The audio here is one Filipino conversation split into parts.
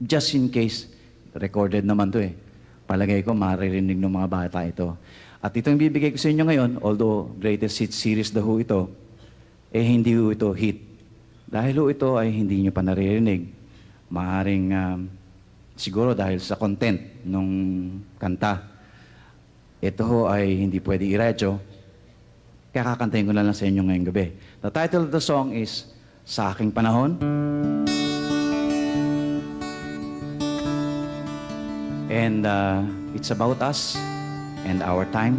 just in case, recorded naman to eh. Palagay ko, maririnig ng mga bata ito. At itong bibigay ko sa inyo ngayon, although greatest hit series daw ito, eh hindi ho ito hit. Dahil ho ito ay hindi nyo pa naririnig. Maaaring siguro dahil sa content ng kanta. Ito ho ay hindi pwede i-radyo. Kaya kakantahin ko na lang sa inyo ngayong gabi. The title of the song is Sa Aking Panahon. And it's about us and our time.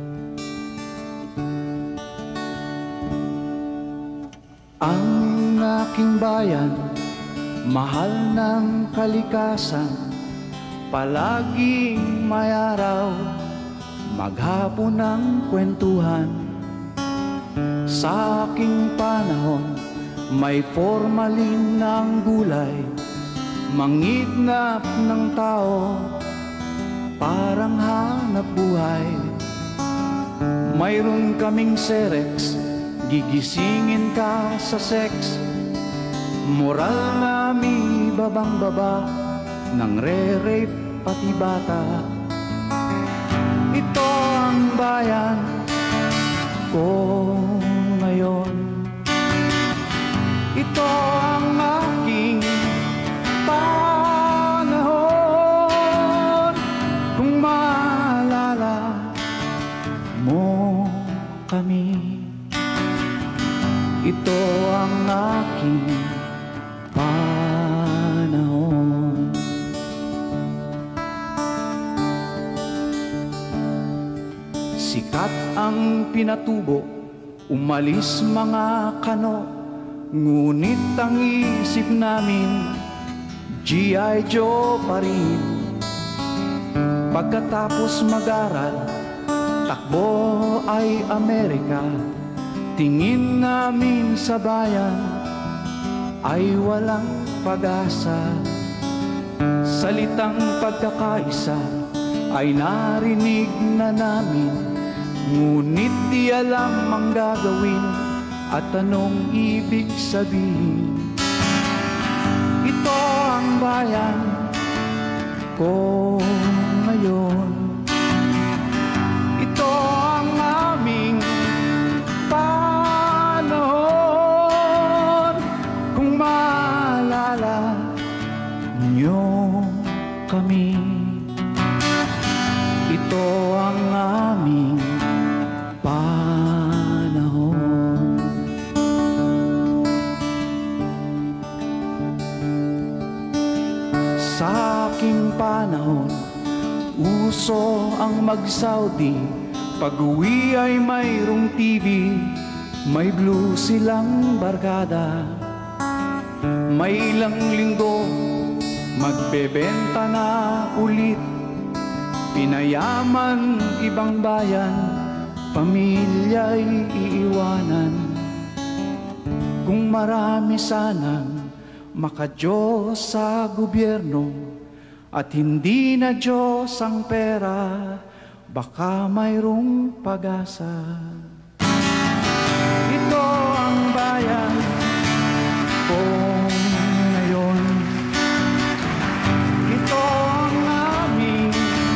Ang aking bayan, mahal ng kalikasan, palaging may araw, maghapon ng kwentuhan. Sa aking panahon, may formalin ng gulay, mangidnap ng tao, parang hanap buhay. Mayroon kaming serex, gigisingin ka sa sex. Moral namin babang-baba, nang re-rape pati bata. Ito ang bayan ko ngayon. Ito ang aking panahon. Kung maalala mo kami, ito ang aking panahon. Sikat ang pinatubo, umalis mga kano, ngunit ang isip namin G.I. Joe pa rin. Pagkatapos mag-aral, takbo ay Amerika. Tingin namin sa bayan ay walang pag-asa. Salitang pagkakaisa ay narinig na namin, ngunit di alam ang gagawin at anong ibig sabihin. Ito ang bayan ko ngayon. Ito ang aming panahon. Kung maalala niyo kami, ito ang aming panahon. Sa aking panahon, uso ang mag-Saudi. Pag-uwi ay mayroong TV, may blue silang barkada. May ilang linggo, magbebenta na ulit. Pinayaman ibang bayan, pamilya'y iiwanan. Kung marami sanang maka-Diyos sa gobyerno at hindi na Diyos ang pera, baka mayroong pag-asa. Ito ang bayan ko ngayon. Ito ang aming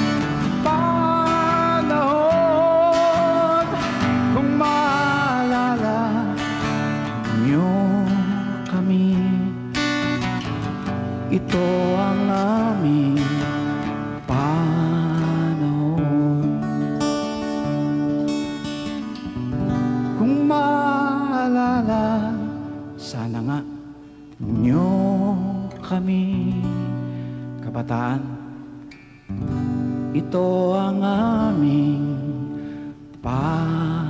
panahon. Kung maalala niyo kami, ito ang aming panahon. Kung maalala, sana nga niyo kami, kabataan, ito ang aming panahon.